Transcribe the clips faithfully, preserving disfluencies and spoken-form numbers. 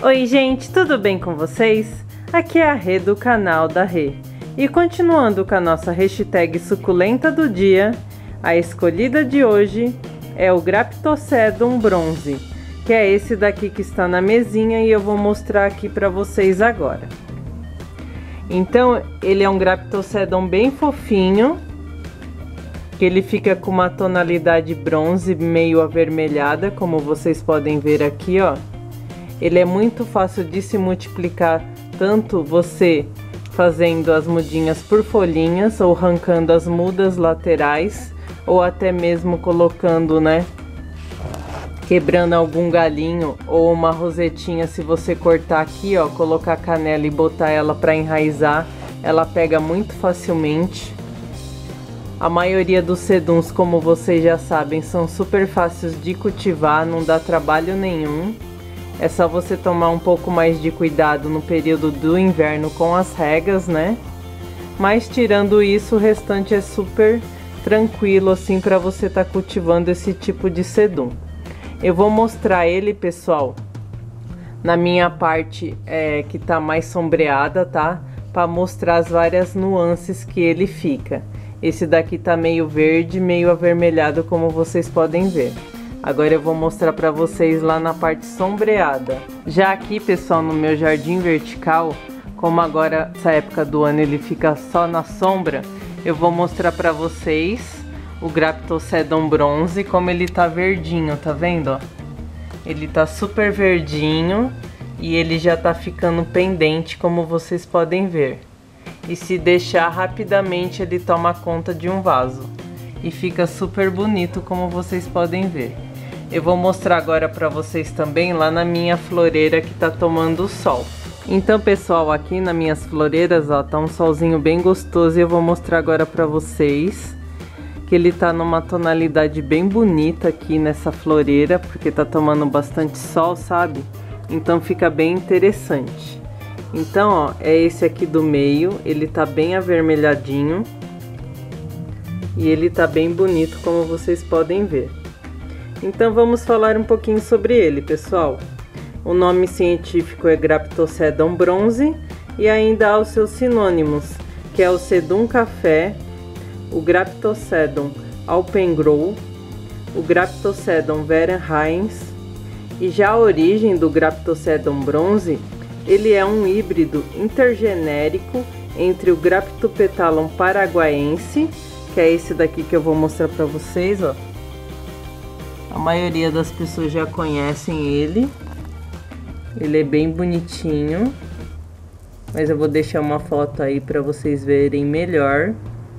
Oi gente, tudo bem com vocês? Aqui é a Rê do canal da Rê. E continuando com a nossa hashtag suculenta do dia, a escolhida de hoje é o Graptocedum bronze, que é esse daqui que está na mesinha e eu vou mostrar aqui para vocês agora. Então, ele é um Graptocedum bem fofinho, que ele fica com uma tonalidade bronze meio avermelhada, como vocês podem ver aqui, ó. Ele é muito fácil de se multiplicar, tanto você fazendo as mudinhas por folhinhas ou arrancando as mudas laterais, ou até mesmo colocando, né, quebrando algum galinho ou uma rosetinha. Se você cortar aqui, ó, colocar canela e botar ela para enraizar, ela pega muito facilmente. A maioria dos seduns, como vocês já sabem, são super fáceis de cultivar, não dá trabalho nenhum. É só você tomar um pouco mais de cuidado no período do inverno com as regas, né? Mas tirando isso, o restante é super tranquilo assim para você estar tá cultivando esse tipo de sedum. Eu vou mostrar ele, pessoal, na minha parte é, que tá mais sombreada, tá? Para mostrar as várias nuances que ele fica. Esse daqui tá meio verde, meio avermelhado, como vocês podem ver. Agora eu vou mostrar para vocês lá na parte sombreada. Já aqui, pessoal, no meu jardim vertical, como agora essa época do ano ele fica só na sombra, eu vou mostrar para vocês o Graptocedum bronze, como ele tá verdinho, tá vendo, ó? Ele tá super verdinho e ele já tá ficando pendente, como vocês podem ver. E se deixar rapidamente ele toma conta de um vaso e fica super bonito, como vocês podem ver. Eu vou mostrar agora para vocês também lá na minha floreira que tá tomando sol. Então, pessoal, aqui nas minhas floreiras, ó, tá um solzinho bem gostoso e eu vou mostrar agora para vocês que ele tá numa tonalidade bem bonita aqui nessa floreira, porque tá tomando bastante sol, sabe? Então fica bem interessante. Então, ó, é esse aqui do meio, ele tá bem avermelhadinho e ele tá bem bonito, como vocês podem ver. Então vamos falar um pouquinho sobre ele, pessoal. O nome científico é Graptocedum bronze e ainda há os seus sinônimos, que é o sedum café, o Graptocedum alpengrow, o Graptocedum veranhaens. E já a origem do Graptocedum bronze, ele é um híbrido intergenérico entre o Graptopetalum paraguaiense, que é esse daqui que eu vou mostrar para vocês, ó. A maioria das pessoas já conhecem ele. Ele é bem bonitinho, mas eu vou deixar uma foto aí para vocês verem melhor.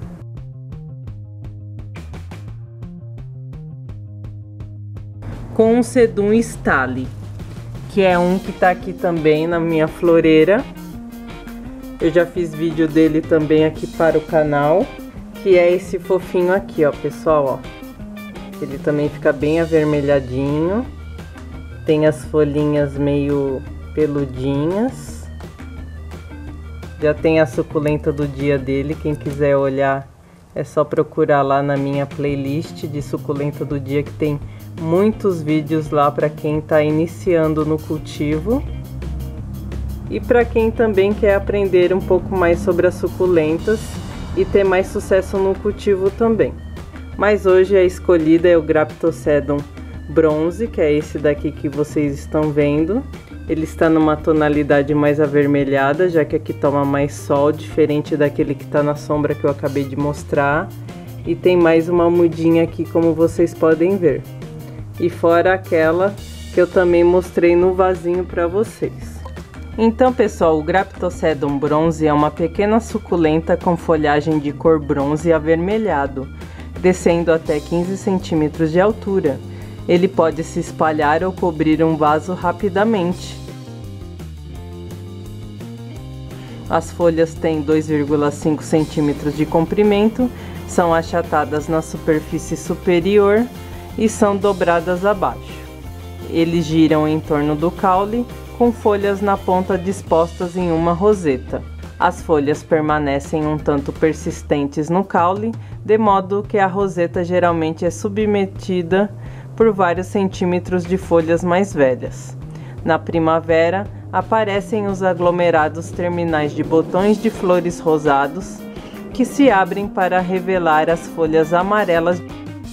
Com o sedum stale, que é um que tá aqui também na minha floreira. Eu já fiz vídeo dele também aqui para o canal, que é esse fofinho aqui, ó, pessoal, ó. Ele também fica bem avermelhadinho, tem as folhinhas meio peludinhas. Já tem a suculenta do dia dele, quem quiser olhar é só procurar lá na minha playlist de suculenta do dia, que tem muitos vídeos lá para quem está iniciando no cultivo. E para quem também quer aprender um pouco mais sobre as suculentas e ter mais sucesso no cultivo também. Mas hoje a escolhida é o Graptocedum bronze, que é esse daqui que vocês estão vendo. Ele está numa tonalidade mais avermelhada, já que aqui toma mais sol, diferente daquele que está na sombra que eu acabei de mostrar. E tem mais uma mudinha aqui, como vocês podem ver. E fora aquela que eu também mostrei no vasinho para vocês. Então, pessoal, o Graptocedum bronze é uma pequena suculenta com folhagem de cor bronze avermelhado, descendo até quinze centímetros de altura. Ele pode se espalhar ou cobrir um vaso rapidamente. As folhas têm dois vírgula cinco centímetros de comprimento, são achatadas na superfície superior e são dobradas abaixo. Eles giram em torno do caule, com folhas na ponta dispostas em uma roseta. As folhas permanecem um tanto persistentes no caule, de modo que a roseta geralmente é submetida por vários centímetros de folhas mais velhas. Na primavera, aparecem os aglomerados terminais de botões de flores rosados, que se abrem para revelar as folhas amarelas.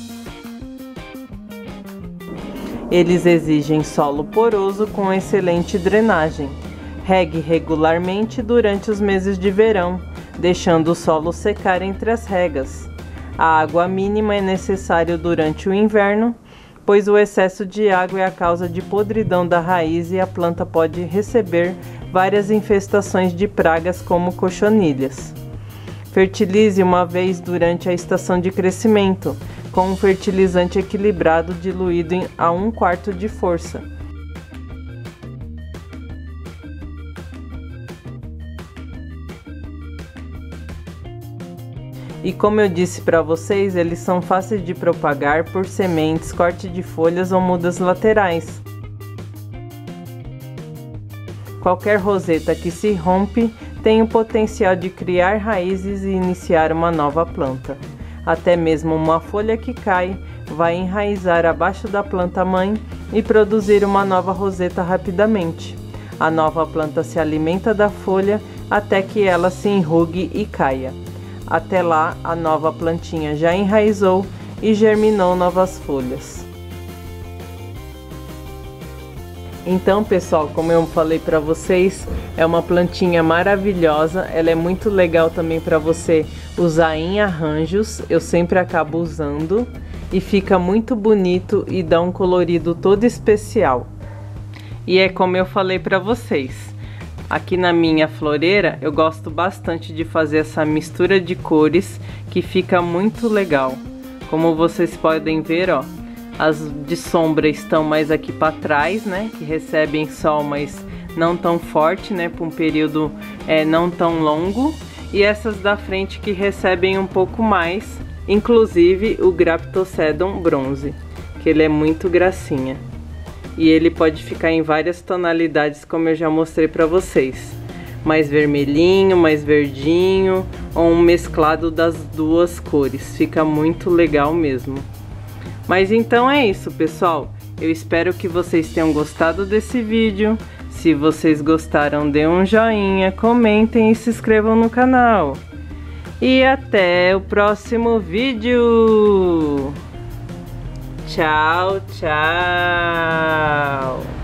Eles exigem solo poroso com excelente drenagem. Regue regularmente durante os meses de verão, deixando o solo secar entre as regas. A água mínima é necessária durante o inverno, pois o excesso de água é a causa de podridão da raiz e a planta pode receber várias infestações de pragas como cochonilhas. Fertilize uma vez durante a estação de crescimento, com um fertilizante equilibrado diluído em a um quarto de força. E como eu disse para vocês, eles são fáceis de propagar por sementes, corte de folhas ou mudas laterais. Qualquer roseta que se rompe tem o potencial de criar raízes e iniciar uma nova planta. Até mesmo uma folha que cai vai enraizar abaixo da planta mãe e produzir uma nova roseta rapidamente. A nova planta se alimenta da folha até que ela se enrugue e caia. Até lá, a nova plantinha já enraizou e germinou novas folhas. Então, pessoal, como eu falei para vocês, é uma plantinha maravilhosa. Ela é muito legal também para você usar em arranjos. Eu sempre acabo usando e fica muito bonito e dá um colorido todo especial. E é como eu falei para vocês. Aqui na minha floreira eu gosto bastante de fazer essa mistura de cores que fica muito legal. Como vocês podem ver, ó, as de sombra estão mais aqui para trás, né, que recebem sol, mas não tão forte, né, por um período é, não tão longo. E essas da frente que recebem um pouco mais, inclusive o Graptocedon bronze, que ele é muito gracinha. E ele pode ficar em várias tonalidades, como eu já mostrei para vocês. Mais vermelhinho, mais verdinho, ou um mesclado das duas cores. Fica muito legal mesmo. Mas então é isso, pessoal. Eu espero que vocês tenham gostado desse vídeo. Se vocês gostaram, dê um joinha, comentem e se inscrevam no canal. E até o próximo vídeo! Tchau, tchau!